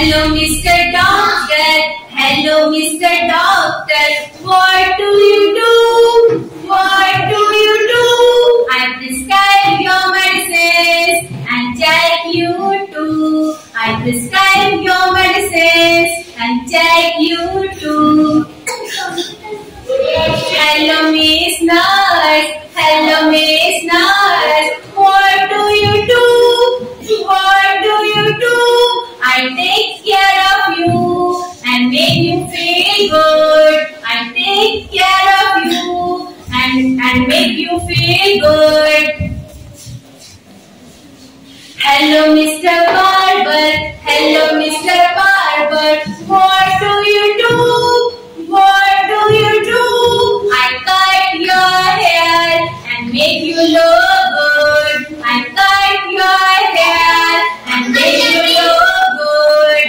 Hello, Mr. Doctor. Hello, Mr. Doctor. What do you do? What do you do? I prescribe your medicines and take you to. I prescribe your medicines and take you to. Hello, Miss Nurse. Hello, Miss Nurse. What do you do? What do you do? I take care of you and make you feel good. I take care of you and make you feel good. Hello, Mr. Barber. Hello, Mr. Barber. What do you do? What do you do? I cut your hair and make you look good. I cut your hair and make you look good.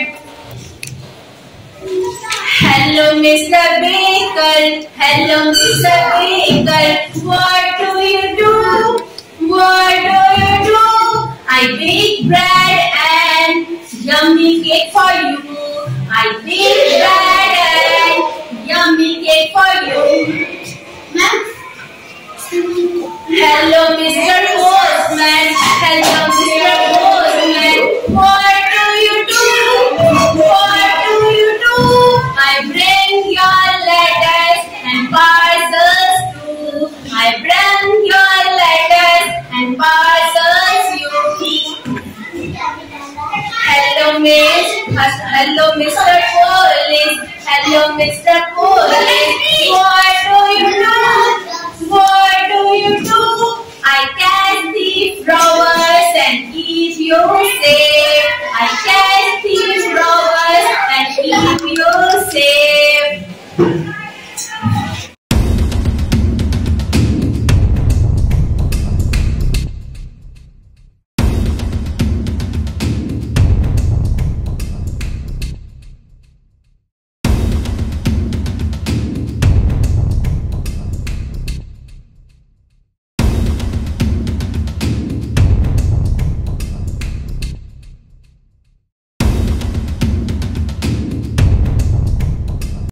Hello, Mr. Baker. Hello, Mr. Baker. What do you do? What do you do? I bake bread and yummy cake for you. I bake bread and yummy cake for you. Hello, Mr. Postman. Hello, Mr. Postman. What do you do? What do you do? I bring your letters and parcels too. I bring your letters and parcels you. Hello, Miss. Hello, Mr. Police. Hello, Mr. Police. What do you do? What do you do? I catch the flower